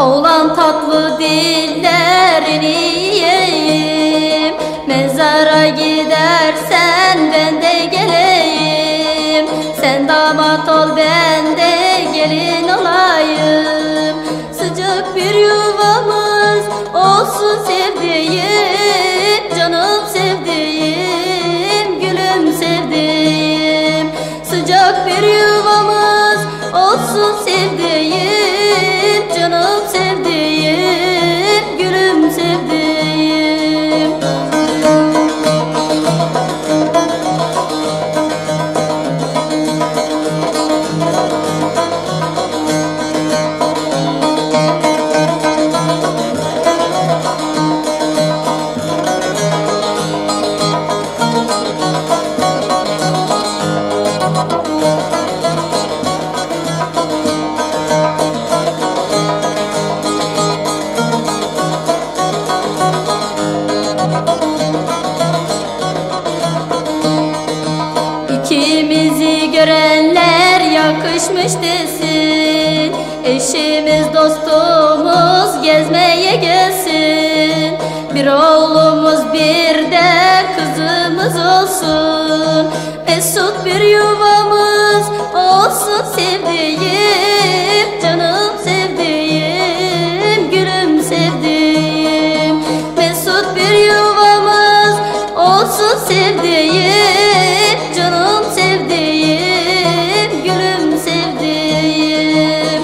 Oğlan tatlı dillerini yiyeyim. Mezara gidersen ben de geleyim. Sen damat ol ben de gelin olayım. Sıcak bir yuvamız olsun sevdiğim. Canım sevdiğim, gülüm sevdiğim. Sıcak bir yuvamız olsun sevdiğim. Canım sevdiğim, gülüm sevdiğim. İkimizi görenler yakışmış desin. Eşimiz dostumuz gezmeye gelsin. Bir oğlumuz bir de kızımız olsun. Mesut bir yuvamız olsun sevdiğim. Canım sevdiğim, gülüm sevdiğim. Mesut bir yuvamız olsun sevdiğim. Canım sevdiğim, gülüm sevdiğim.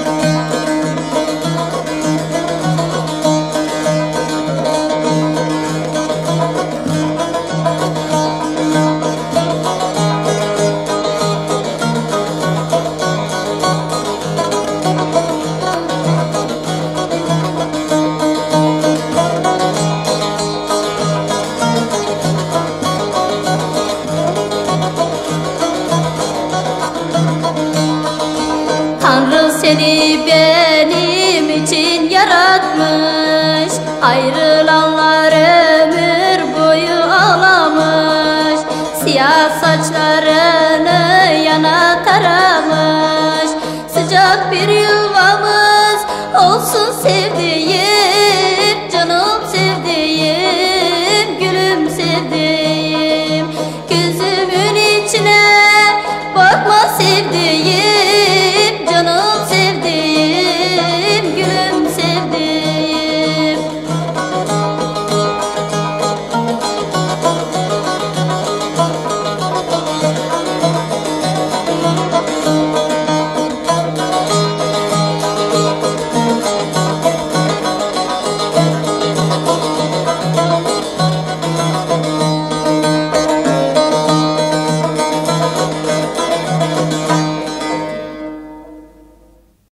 Tanrı seni benim için yaratmış. Ayrılanlar ömür boyu ağlamış. Siyah saçlarını yana taramış. Sıcak bir yuvamız olsun sevdiğim.